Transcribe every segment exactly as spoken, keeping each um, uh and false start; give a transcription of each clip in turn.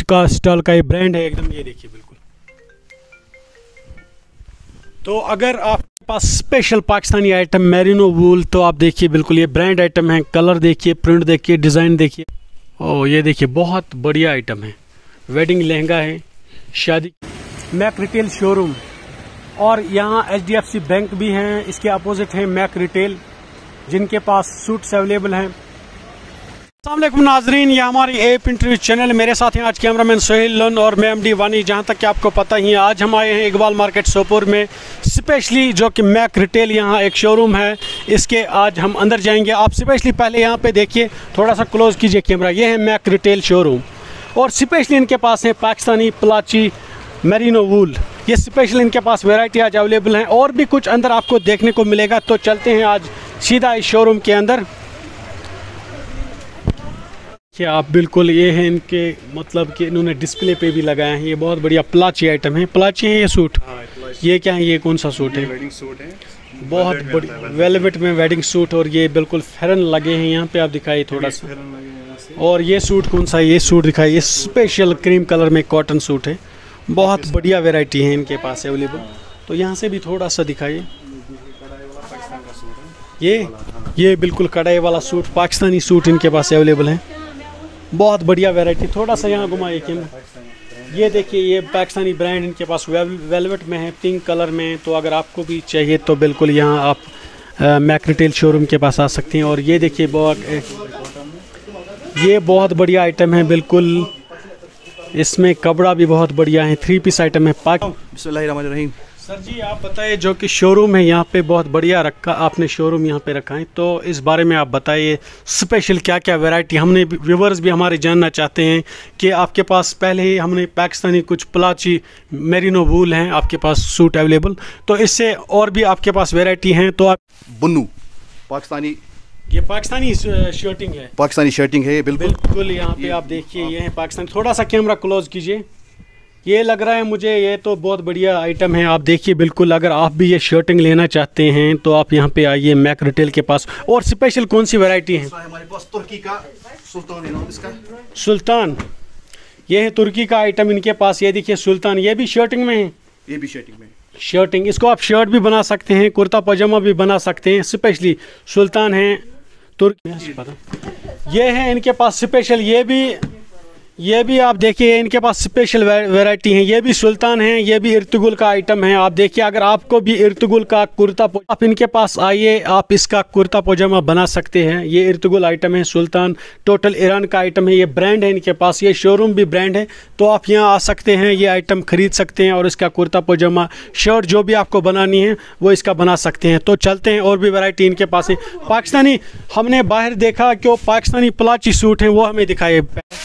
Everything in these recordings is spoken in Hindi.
का स्टॉल का ये ब्रांड है एकदम, ये देखिए बिल्कुल। तो अगर आपके पास special Pakistani item merino wool, तो आप देखिए बिल्कुल ये ब्रांड आइटम है। कलर देखिए, प्रिंट देखिए, डिज़ाइन देखिए। ओ ये देखिए बहुत बढ़िया आइटम है। वेडिंग लहंगा है, शादी। मैक रिटेल शोरूम, और यहाँ H D F C bank भी हैं, इसके अपोजिट है मैक रिटेल, जिनके पास सूट्स अवेलेबल हैं। अस्सलाम वालेकुम नाजरीन, ये हमारी एप इंटरव्यू चैनल। मेरे साथ हैं आज कैमरामैन सोहेल लन और मैं एमडी वानी। जहां तक कि आपको पता ही है, आज हम आए हैं इकबाल मार्केट सोपोर में, स्पेशली जो कि मैक रिटेल यहाँ एक शोरूम है, इसके आज हम अंदर जाएंगे। आप स्पेशली पहले यहाँ पे देखिए, थोड़ा सा क्लोज कीजिए कैमरा। ये है मैक रिटेल शोरूम, और स्पेशली इनके पास है पाकिस्तानी प्लाची मेरिनो वूल। ये स्पेशल इनके पास वेराइटी आज अवेलेबल हैं, और भी कुछ अंदर आपको देखने को मिलेगा। तो चलते हैं आज सीधा इस शोरूम के अंदर। क्या आप बिल्कुल, ये है इनके मतलब कि इन्होंने डिस्प्ले पे भी लगाए हैं। ये बहुत बढ़िया प्लाची आइटम है। प्लाची है ये सूट। ये क्या है, ये कौन सा सूट है? वेडिंग सूट है, बहुत बढ़िया वेलवेट में वेडिंग सूट, और ये बिल्कुल फेरन लगे हैं यहाँ पे। आप दिखाइए थोड़ा सा। और ये सूट कौन सा है? ये सूट दिखाइए, स्पेशल क्रीम कलर में कॉटन सूट है। बहुत बढ़िया वेराइटी है इनके पास अवेलेबल। तो यहाँ से भी थोड़ा सा दिखाइए। ये ये बिल्कुल कढ़ाई वाला सूट, पाकिस्तानी सूट इनके पास अवेलेबल है। बहुत बढ़िया वैरायटी। थोड़ा सा यहाँ घुमाइए कैमरा। ये देखिए, ये पाकिस्तानी ब्रांड इनके पास वेलवेट में है, पिंक कलर में। तो अगर आपको भी चाहिए तो बिल्कुल यहाँ आप मैक रिटेल शोरूम के पास आ सकते हैं। और ये देखिए बहुत ये बहुत बढ़िया आइटम है बिल्कुल। इसमें कपड़ा भी बहुत बढ़िया है, थ्री पीस आइटम है। पाक बिस्मिल्लाहिर्रहमानिर्रहीम। सर जी आप बताइए, जो कि शोरूम है यहाँ पे बहुत बढ़िया रखा आपने, शोरूम यहाँ पे रखा है, तो इस बारे में आप बताइए स्पेशल क्या क्या वैरायटी। हमने व्यूवर्स भी हमारे जानना चाहते हैं कि आपके पास पहले ही हमने पाकिस्तानी कुछ प्लाची मेरिनो वूल हैं आपके पास सूट अवेलेबल, तो इससे और भी आपके पास वैरायटी हैं। तो आप बुन्नू पाकिस्तानी, ये पाकिस्तानी शर्टिंग है, पाकिस्तानी शर्टिंग है बिल्कुल बिल्कुल। यहाँ पे आप देखिए, ये है पाकिस्तानी। थोड़ा सा कैमरा क्लोज कीजिए। ये लग रहा है मुझे, ये तो बहुत बढ़िया आइटम है। आप देखिए बिल्कुल, अगर आप भी ये शर्टिंग लेना चाहते हैं तो आप यहाँ पे आइए मैक रिटेल के पास। और स्पेशल कौन सी वैरायटी है? हमारे पास तुर्की का सुल्तान है नाम इसका। सुल्तान, ये है तुर्की का आइटम इनके पास। ये देखिए सुल्तान, ये भी शर्टिंग में है। ये भी शर्टिंग में, शर्टिंग, इसको आप शर्ट भी बना सकते हैं, कुर्ता पजामा भी बना सकते हैं। स्पेशली सुल्तान है तुर्की। ये है इनके पास स्पेशल, ये भी ये भी आप देखिए इनके पास स्पेशल वैरायटी है। ये भी सुल्तान है, ये भी इर्तुगुल का आइटम है। आप देखिए, अगर आपको भी इर्तुगुल का कुर्ता, आप इनके पास आइए, आप इसका कुर्ता पजामा बना सकते हैं। ये इर्तुगुल आइटम है, सुल्तान टोटल ईरान का आइटम है। ये ब्रांड है इनके पास, ये शोरूम भी ब्रांड है। तो आप यहाँ आ सकते हैं, ये आइटम खरीद सकते हैं, और इसका कुर्ता पजामा, शर्ट जो भी आपको बनानी है वो इसका बना सकते हैं। तो चलते हैं, और भी वैरायटी इनके पास है। पाकिस्तानी हमने बाहर देखा कि वो पाकिस्तानी प्लाची सूट है, वो हमें दिखाए।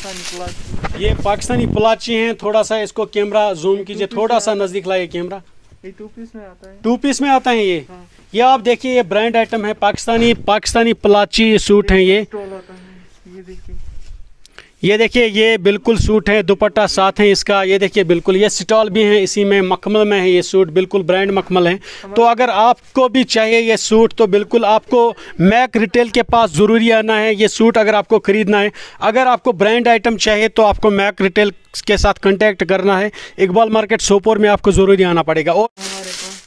ये पाकिस्तानी प्लाची हैं। थोड़ा सा इसको कैमरा जूम कीजिए, थोड़ा सा नजदीक लाइए कैमरा। ये टू पीस में आता है, टू पीस में आता है ये। हाँ। ये आप देखिए, ये ब्रांड आइटम है, पाकिस्तानी पाकिस्तानी प्लाची सूट हैं ये। स्टॉल आता है, ये देखिए, ये देखिए, ये बिल्कुल सूट है, दुपट्टा साथ है इसका। ये देखिए बिल्कुल, ये स्टॉल भी है इसी में, मखमल में है ये सूट, बिल्कुल ब्रांड मखमल है। तो अगर आपको भी चाहिए ये सूट तो बिल्कुल आपको मैक रिटेल के पास ज़रूरी आना है। ये सूट अगर आपको ख़रीदना है, अगर आपको ब्रांड आइटम चाहिए तो आपको मैक रिटेल के साथ कॉन्टैक्ट करना है। इकबाल मार्केट सोपोर में आपको ज़रूरी आना पड़ेगा। और हमारे पास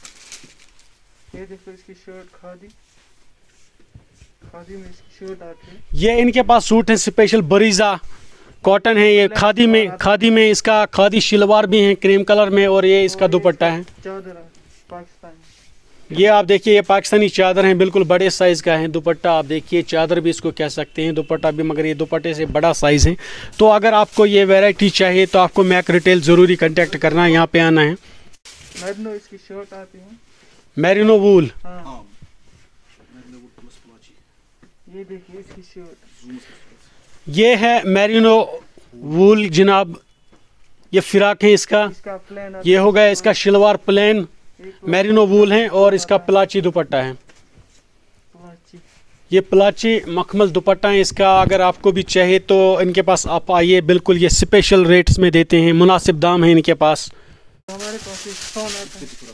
ये देखो, इसकी शर्ट खादी खादी में इसकी शर्ट आती है। ये इनके पास सूट है स्पेशल बरीजा कॉटन है, ये खादी में खादी में इसका खादी शलवार भी है क्रीम कलर में, और ये इसका दुपट्टा है। चादर है पाकिस्तानी, ये आप देखिए, ये पाकिस्तानी चादर है, बिल्कुल बड़े साइज़ का है। दुपट्टा आप देखिए, चादर भी इसको कह सकते हैं, दुपट्टा भी, मगर ये दुपट्टे से बड़ा साइज़ है। तो अगर आपको ये वैरायटी चाहिए तो आपको मैक रिटेल ज़रूरी कांटेक्ट करना है, यहाँ पे आना है। मेरिनो इसकी शर्ट आती है, मेरिनो वूल, हाँ। ये देखिए इसकी शर्ट, ये है मेरिनो वूल जनाब। ये फिराक है इसका, इसका प्लेन ये हो गया इसका शलवार प्लेन मेरिनो वूल है, और इसका प्लाची दुपट्टा है। ये प्लाची मखमल दुपट्टा है इसका। अगर आपको भी चाहिए तो इनके पास आप आइए, बिल्कुल ये स्पेशल रेट्स में देते हैं, मुनासिब दाम है इनके पास। हमारे पास एक सोन आता है,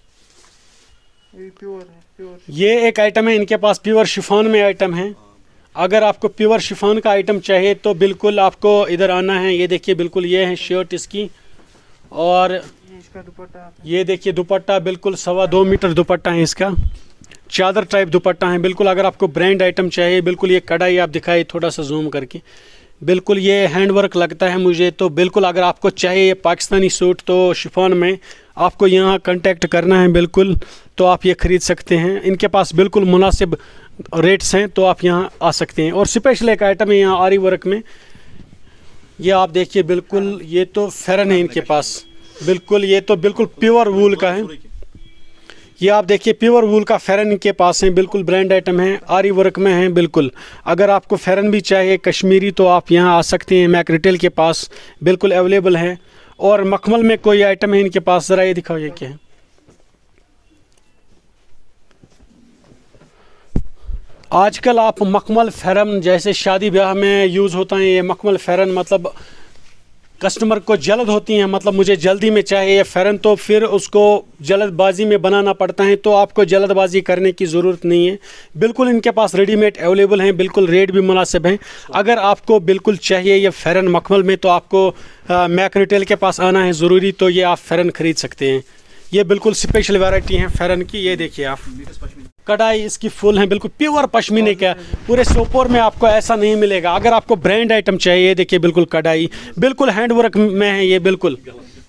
ये प्योर है, प्योर। ये एक आइटम है इनके पास, प्योर शिफॉन में आइटम है। अगर आपको प्योर शिफॉन का आइटम चाहिए तो बिल्कुल आपको इधर आना है। ये देखिए बिल्कुल ये है शर्ट इसकी, और ये इसका दुपट्टा आता है। ये देखिए दुपट्टा बिल्कुल सवा दो मीटर दुपट्टा है इसका, चादर टाइप दुपट्टा है बिल्कुल। अगर आपको ब्रांड आइटम चाहिए, बिल्कुल ये कढ़ाई आप दिखाइए थोड़ा सा जूम करके, बिल्कुल ये हैंडवर्क लगता है मुझे। तो बिल्कुल अगर आपको चाहिए ये पाकिस्तानी सूट तो शिफॉन में आपको यहाँ कांटेक्ट करना है बिल्कुल, तो आप ये ख़रीद सकते हैं। इनके पास बिल्कुल मुनासिब रेट्स हैं, तो आप यहाँ आ सकते हैं। और स्पेशल एक आइटम है यहाँ आरी वर्क में, ये आप देखिए बिल्कुल ये तो फेरन है इनके पास, बिल्कुल ये तो बिल्कुल प्योर वूल का है। ये आप देखिए प्योर वूल का फेरन इनके पास है, बिल्कुल ब्रांड आइटम है, आरी वर्क में है बिल्कुल। अगर आपको फेरन भी चाहिए कश्मीरी तो आप यहाँ आ सकते हैं, मैक रिटेल के पास बिल्कुल अवेलेबल है। और मखमल में कोई आइटम है इनके पास, ज़रा ये दिखाओ ये क्या है। आजकल आप मखमल फेरन जैसे शादी ब्याह में यूज़ होता है, ये मखमल फेरन मतलब कस्टमर को जल्द होती हैं, मतलब मुझे जल्दी में चाहिए ये फ़ेरन, तो फिर उसको जल्दबाजी में बनाना पड़ता है। तो आपको जल्दबाजी करने की ज़रूरत नहीं है, बिल्कुल इनके पास रेडीमेड अवेलेबल हैं, बिल्कुल रेट भी मुनासिब हैं। अगर आपको बिल्कुल चाहिए ये फ़ेरन मखमल में तो आपको आ, मैक रिटेल के पास आना है ज़रूरी, तो ये आप फ़ेरन ख़रीद सकते हैं। ये बिल्कुल स्पेशल वैरायटी है फ़ेरन की। ये देखिए आप कढ़ाई इसकी फुल है, बिल्कुल प्योर पश्मीने का, पूरे सोपोर में आपको ऐसा नहीं मिलेगा। अगर आपको ब्रांड आइटम चाहिए, देखिए बिल्कुल कढ़ाई बिल्कुल हैंडवर्क में है ये बिल्कुल।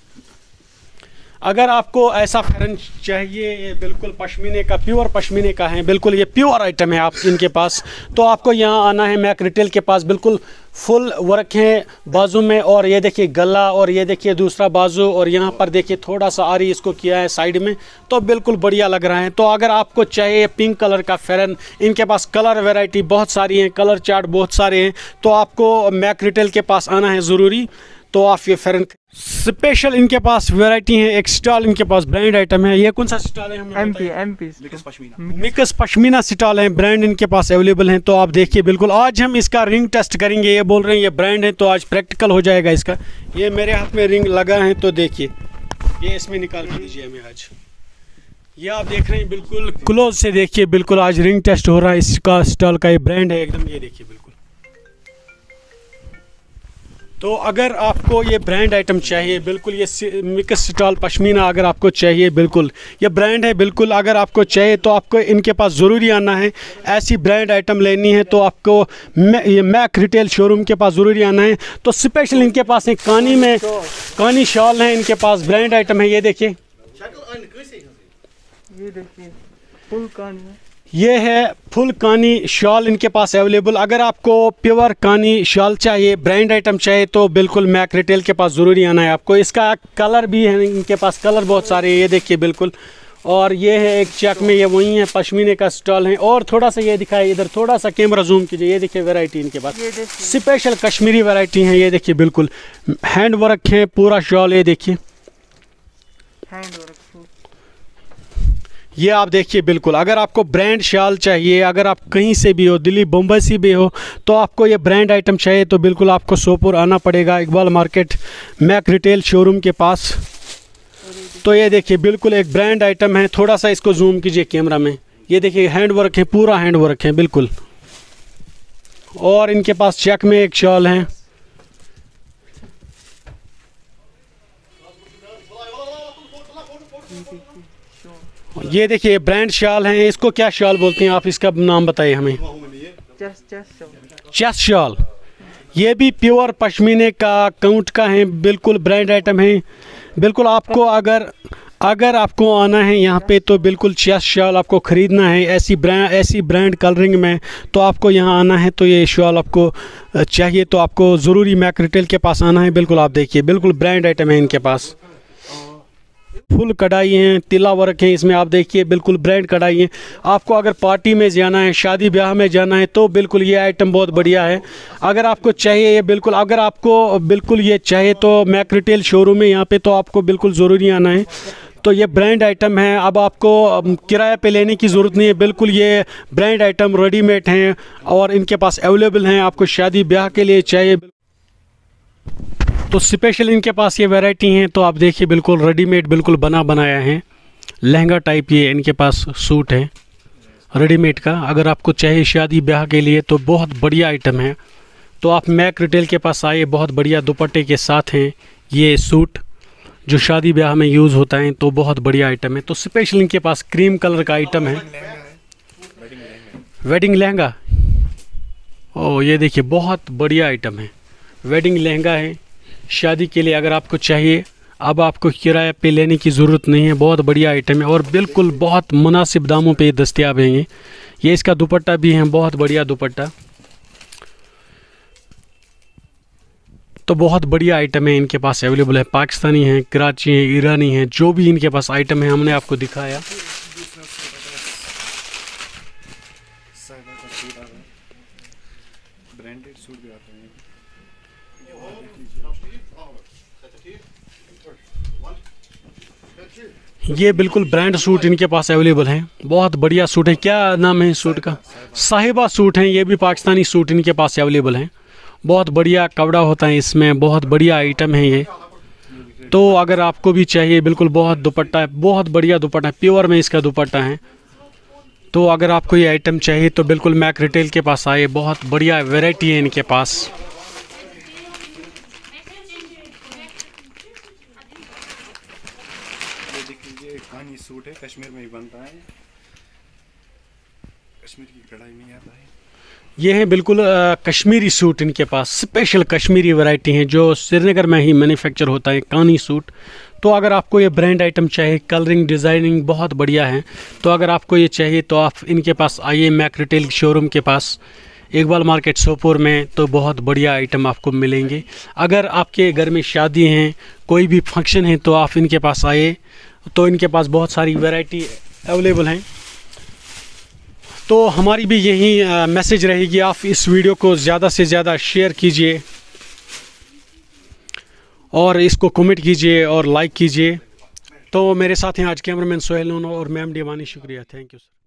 अगर आपको ऐसा फ़ेरन चाहिए, ये बिल्कुल पश्मीने का, प्योर पश्मीने का है, बिल्कुल ये प्योर आइटम है आप इनके पास, तो आपको यहाँ आना है मैक रिटेल के पास। बिल्कुल फुल वर्क है बाजू में, और ये देखिए गला, और ये देखिए दूसरा बाजू, और यहाँ पर देखिए थोड़ा सा आरी इसको किया है साइड में, तो बिल्कुल बढ़िया लग रहा है। तो अगर आपको चाहिए पिंक कलर का फ़ेरन, इनके पास कलर वैरायटी बहुत सारी हैं, कलर चार्ट बहुत सारे हैं, तो आपको मैक रिटेल के पास आना है ज़रूरी, तो आप ये फ़ेरन स्पेशल इनके पास वैरायटी है। एक स्टॉल इनके पास ब्रांड आइटम है, ये कौन सा स्टॉल है? M P M P mix pashmina, mix pashmina stall है, ब्रांड इनके पास अवेलेबल हैं। तो आप देखिए बिल्कुल आज हम इसका रिंग टेस्ट करेंगे। ये बोल रहे हैं ये ब्रांड है, तो आज प्रैक्टिकल हो जाएगा इसका। ये मेरे हाथ में रिंग लगा है, तो देखिए ये इसमें निकाल के दीजिए हमें आज। ये आप देख रहे हैं बिल्कुल क्लोज से देखिए, बिल्कुल आज रिंग टेस्ट हो रहा है इसका। स्टॉल का ये ब्रांड है एकदम, ये देखिए बिल्कुल। तो अगर आपको ये ब्रांड आइटम चाहिए, बिल्कुल ये मिक्स स्टॉल पश्मीना अगर आपको चाहिए, बिल्कुल ये ब्रांड है, बिल्कुल अगर आपको चाहिए तो आपको इनके पास ज़रूरी आना है। ऐसी ब्रांड आइटम लेनी है तो आपको ये मैक रिटेल शोरूम के पास ज़रूरी आना है। तो स्पेशल इनके पास एक कानी में कानी शॉल है इनके पास, ब्रांड आइटम है। ये देखिए, ये देखिए फुल कानी है, ये है फुल कानी शॉल इनके पास अवेलेबल। अगर आपको प्योर कानी शॉल चाहिए, ब्रांड आइटम चाहिए, तो बिल्कुल मैक रिटेल के पास ज़रूरी आना है आपको। इसका कलर भी है इनके पास, कलर बहुत सारे हैं, ये देखिए बिल्कुल। और ये है एक चेक में, ये वही है पश्मीने का स्टॉल है। और थोड़ा सा ये दिखाए इधर, थोड़ा सा कैमरा जूम कीजिए, ये देखिए वैरायटी इनके पास स्पेशल कश्मीरी वैरायटी है। ये देखिए बिल्कुल हैंड वर्क है पूरा शॉल, ये देखिए हैंड वर्क। ये आप देखिए बिल्कुल। अगर आपको ब्रांड शाल चाहिए, अगर आप कहीं से भी हो, दिल्ली बम्बई से भी हो, तो आपको ये ब्रांड आइटम चाहिए तो बिल्कुल आपको सोपुर आना पड़ेगा, Iqbal market Mac retail showroom के पास। तो ये देखिए बिल्कुल एक ब्रांड आइटम है, थोड़ा सा इसको जूम कीजिए कैमरा में। ये देखिए हैंड वर्क है, पूरा हैंड वर्क है बिल्कुल। और इनके पास चेक में एक शॉल है, ये देखिए ब्रांड शाल है। इसको क्या शाल बोलते हैं आप, इसका नाम बताइए हमें। चेस्ट शाल, ये भी प्योर पश्मीने का काउंट का है, बिल्कुल ब्रांड आइटम है। बिल्कुल आपको अगर अगर आपको आना है यहाँ पे तो बिल्कुल चेस्ट शाल आपको ख़रीदना है ऐसी ब्रांड ऐसी ब्रांड कलरिंग में, तो आपको यहाँ आना है। तो ये शाल आपको चाहिए तो आपको ज़रूरी मैक रिटेल के पास आना है। बिल्कुल आप देखिए बिल्कुल ब्रांड आइटम है इनके पास, फुल कढ़ाई हैं, तिला वर्क है इसमें, आप देखिए बिल्कुल ब्रांड कढ़ाई है। आपको अगर पार्टी में जाना है, शादी ब्याह में जाना है, तो बिल्कुल ये आइटम बहुत बढ़िया है। अगर आपको चाहिए ये बिल्कुल अगर आपको बिल्कुल ये चाहिए तो मैक रिटेल शोरूम है यहाँ पे, तो आपको बिल्कुल ज़रूरी आना है। तो ये ब्रांड आइटम है, अब आपको किराए पे लेने की ज़रूरत नहीं है, बिल्कुल ये ब्रांड आइटम रेडीमेड हैं और इनके पास अवेलेबल हैं। आपको शादी ब्याह के लिए चाहिए तो स्पेशल इनके पास ये वैरायटी हैं। तो आप देखिए बिल्कुल रेडीमेड, बिल्कुल बना बनाया है, लहंगा टाइप ये इनके पास सूट है। रेडीमेड का। अगर आपको चाहिए शादी ब्याह के लिए तो बहुत बढ़िया आइटम है। तो आप मैक रिटेल के पास आए, बहुत बढ़िया दुपट्टे के साथ हैं ये सूट जो शादी ब्याह में यूज़ होता है, तो बहुत बढ़िया आइटम है। तो स्पेशल इनके पास क्रीम कलर का आइटम है, वेडिंग लहंगा। ओ ये देखिए बहुत बढ़िया आइटम है, वेडिंग लहंगा है शादी के लिए। अगर आपको चाहिए, अब आपको किराए पे लेने की ज़रूरत नहीं है, बहुत बढ़िया आइटम है और बिल्कुल बहुत मुनासिब दामों पे दस्तयाब हैं। ये इसका दुपट्टा भी है, बहुत बढ़िया दुपट्टा। तो बहुत बढ़िया आइटम है इनके पास अवेलेबल है। पाकिस्तानी है, कराची है, ईरानी है, जो भी इनके पास आइटम है हमने आपको दिखाया। ब्रांडेड सूट भी आते हैं। ये बिल्कुल ब्रांड सूट इनके पास अवेलेबल हैं, बहुत बढ़िया सूट है। क्या नाम है इस सूट का? साहिबा सूट हैं। ये भी पाकिस्तानी सूट इनके पास अवेलेबल हैं, बहुत बढ़िया कपड़ा होता है इसमें, बहुत बढ़िया आइटम है ये। तो अगर आपको भी चाहिए, बिल्कुल बहुत दुपट्टा है, बहुत बढ़िया दुपट्टा है, प्योर में इसका दुपट्टा है। तो अगर आपको ये आइटम चाहिए तो बिल्कुल मैक रिटेल के पास आए, बहुत बढ़िया वैरायटी है इनके पास। ये देखिए, ये कानी सूट है, कश्मीर में ही बनता है, कश्मीर की कढ़ाई नहीं आता है। ये है बिल्कुल आ, कश्मीरी सूट इनके पास, स्पेशल कश्मीरी वैरायटी हैं जो श्रीनगर में ही मैन्युफैक्चर होता है, कानी सूट। तो अगर आपको ये ब्रांड आइटम चाहिए, कलरिंग डिज़ाइनिंग बहुत बढ़िया है, तो अगर आपको ये चाहिए तो आप इनके पास आइए मैक रिटेल शोरूम के पास, इकबाल मार्केट सोपोर में। तो बहुत बढ़िया आइटम आपको मिलेंगे। अगर आपके घर में शादी हैं, कोई भी फंक्शन है, तो आप इनके पास आइए, तो इनके पास बहुत सारी वैरायटी अवेलेबल हैं। तो हमारी भी यही मैसेज रहेगी, आप इस वीडियो को ज़्यादा से ज़्यादा शेयर कीजिए और इसको कमेंट कीजिए और लाइक कीजिए। तो मेरे साथ हैं आज कैमरामैन सोहेल नूनो और मैम डिवानी। शुक्रिया, थैंक यू सर।